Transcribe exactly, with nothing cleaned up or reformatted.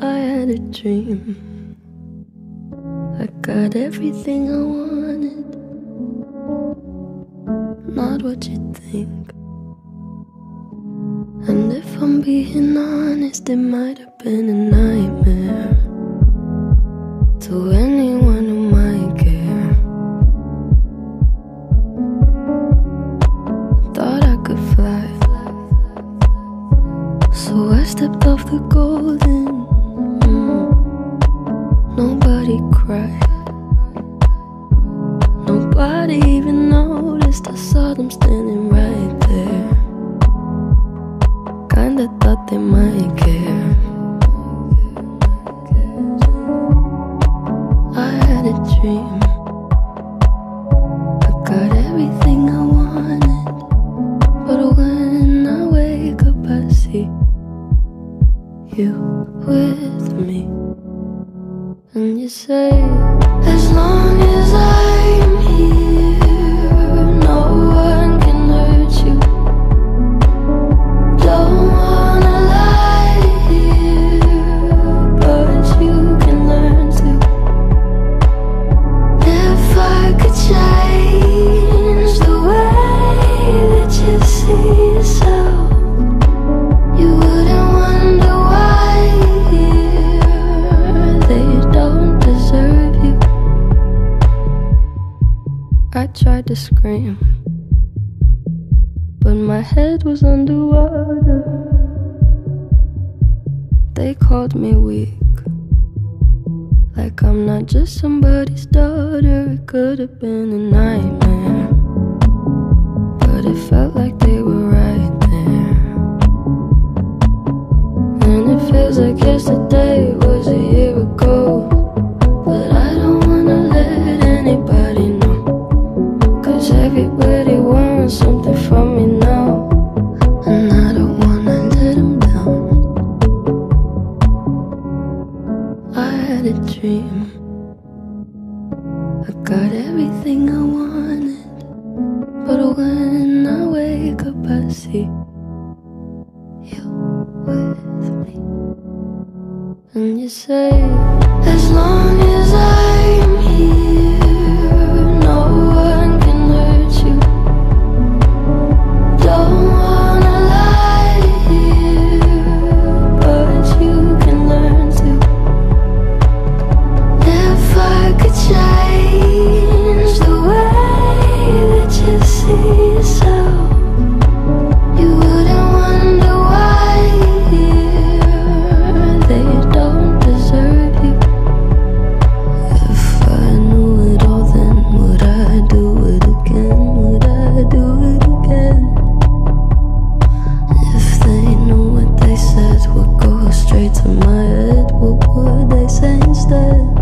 I had a dream. I got everything I wanted, not what you think. And if I'm being honest, it might have been a nightmare to anyone who might care. Thought I could fly, so I stepped off the golden. mm. Nobody cried, nobody even noticed. I saw them standing right there. Kinda thought they might care. I had a dream. I got everything I wanted, but when I wake up I see you with me. And you say, as long as I'm here, no one can hurt you. Don't wanna lie here, but you can learn to. If I could change the way that you see yourself, you wouldn't wonder why they don't deserve you. I tried to scream, but my head was underwater. They called me weak, like I'm not just somebody's daughter. It could have been a nightmare, but it felt like they were right there. And it feels like yesterday was a year ago, but I don't wanna let anybody know, 'cause everybody wants something from me now, and I don't wanna let them down. I had a dream. I got everything I wanted, but when I wake up I see you with me. And you say, as long as I'm here, no one can hurt you. Don't wanna lie here, but you can learn to. If I could change the way that you see yourself, you wouldn't wonder why they don't deserve you. If I knew it all, then would I do it again? Would I do it again? If they knew what they said would go straight to my head, what would they say instead?